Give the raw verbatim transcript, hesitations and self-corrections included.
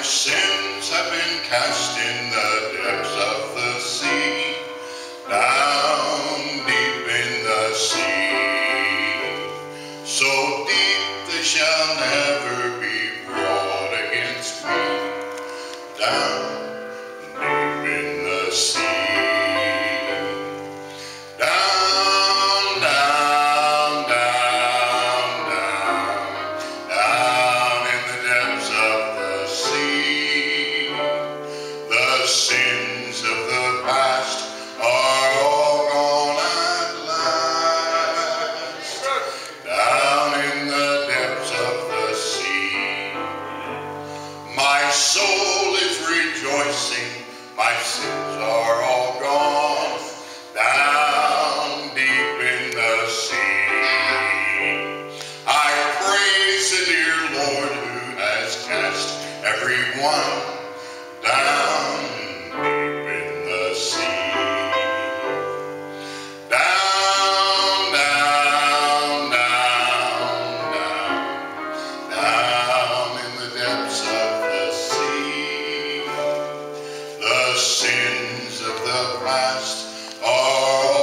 sins have been cast in the depths of the sea, down deep in the sea. So deep they shall never be brought against me, down deep in the sea. Down, down, down, down, down in the depths of the sea. The sins of the past are all gone at last. Down in the depths of the sea. My soul is rejoicing, my sins are all gone. Down deep in the sea. I praise the dear Lord who has cast everyone down deep in the sea. Down, down, down, down, down in the depths of the sea. The sins of the past are